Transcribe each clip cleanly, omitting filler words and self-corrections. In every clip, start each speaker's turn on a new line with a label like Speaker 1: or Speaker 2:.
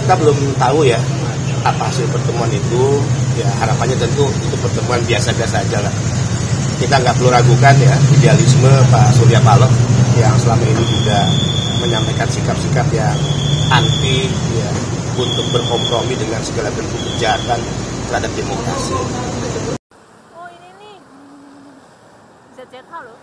Speaker 1: Kita belum tahu ya apa hasil pertemuan itu. Ya harapannya tentu itu pertemuan biasa-biasa aja lah. Kita nggak perlu ragukan ya idealisme Pak Surya Paloh yang selama ini juga menyampaikan sikap-sikap yang anti ya, untuk berkompromi dengan segala bentuk kejahatan terhadap demokrasi.
Speaker 2: Oh ini nih ZZH loh.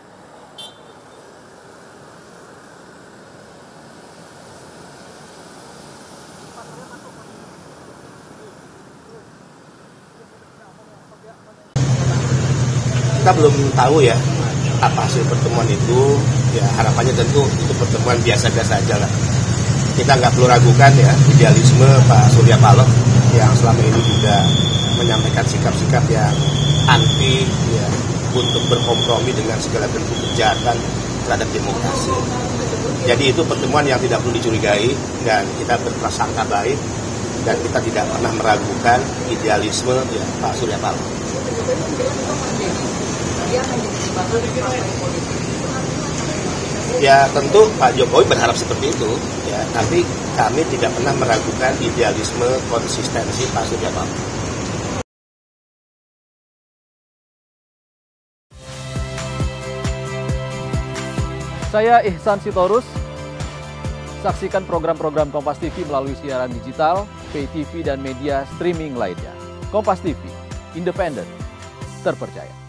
Speaker 1: Kita belum tahu ya apa hasil pertemuan itu. Ya harapannya tentu itu pertemuan biasa-biasa aja lah. Kita nggak perlu ragukan ya idealisme Pak Surya Paloh yang selama ini juga menyampaikan sikap-sikap yang anti ya, untuk berkompromi dengan segala bentuk kejahatan terhadap demokrasi. Jadi itu pertemuan yang tidak perlu dicurigai dan kita berprasangka baik dan kita tidak pernah meragukan idealisme ya, Pak Surya Paloh. Ya tentu Pak Jokowi berharap seperti itu ya, tapi kami tidak pernah meragukan idealisme konsistensi Pak Surya Paloh.
Speaker 3: Saya Ihsan Sitorus. Saksikan program-program Kompas TV melalui siaran digital, pay TV dan media streaming lainnya. Kompas TV, independen, terpercaya.